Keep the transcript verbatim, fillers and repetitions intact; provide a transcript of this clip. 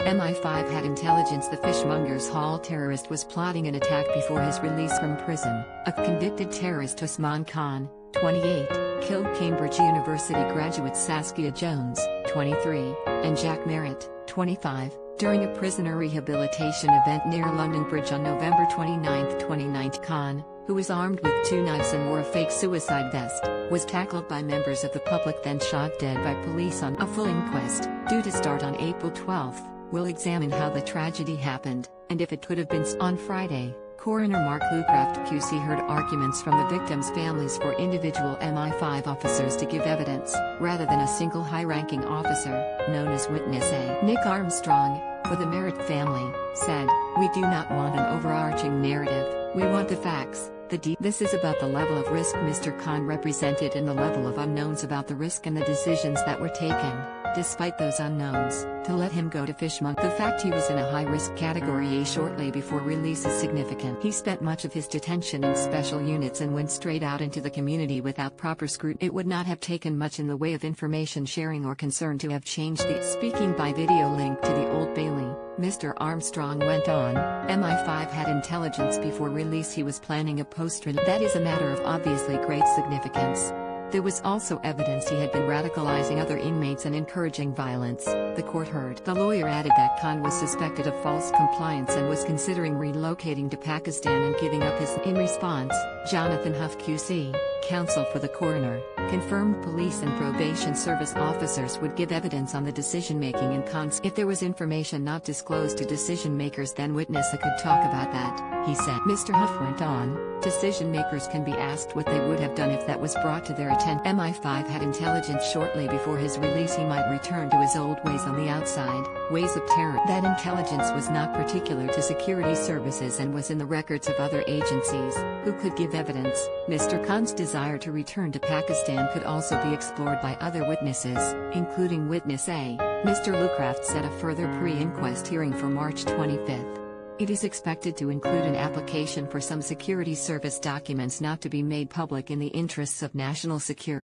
M I five had intelligence the Fishmongers Hall terrorist was plotting an attack before his release from prison. A convicted terrorist, Usman Khan, twenty-eight, killed Cambridge University graduate Saskia Jones, twenty-three, and Jack Merritt, twenty-five, during a prisoner rehabilitation event near London Bridge on November twenty-ninth, twenty nineteen. Khan, who was armed with two knives and wore a fake suicide vest, was tackled by members of the public, then shot dead by police. On a full inquest, due to start on April twelfth, will examine how the tragedy happened, and if it could have been. On Friday, coroner Mark Lucraft Q C heard arguments from the victims' families for individual M I five officers to give evidence, rather than a single high-ranking officer, known as Witness A. Nick Armstrong, for the Merritt family, said, "We do not want an overarching narrative, we want the facts, the deep. This is about the level of risk Mister Khan represented and the level of unknowns about the risk and the decisions that were taken, despite those unknowns, to let him go to Fishmongers. The fact he was in a high-risk category A shortly before release is significant. He spent much of his detention in special units and went straight out into the community without proper scrutiny. It would not have taken much in the way of information sharing or concern to have changed the." Speaking by video link to the Old Bailey, Mister Armstrong went on, "M I five had intelligence before release he was planning a post-release. That is a matter of obviously great significance. There was also evidence he had been radicalising other inmates and encouraging violence," the court heard. The lawyer added that Khan was suspected of false compliance and was considering relocating to Pakistan and giving up his. In response, Jonathan Hough Q C, counsel for the coroner, confirmed police and probation service officers would give evidence on the decision-making and Khan's. "If there was information not disclosed to decision-makers, then witness A could talk about that," he said. Mister Hough went on, "Decision-makers can be asked what they would have done if that was brought to their attention. M I five had intelligence shortly before his release he might return to his old ways on the outside, ways of terror. That intelligence was not particular to security services and was in the records of other agencies, who could give evidence." Mister Khan's desire to return to Pakistan could also be explored by other witnesses, including Witness A. Mister Lucraft set a further pre-inquest hearing for March twenty-fifth. It is expected to include an application for some security service documents not to be made public in the interests of national security.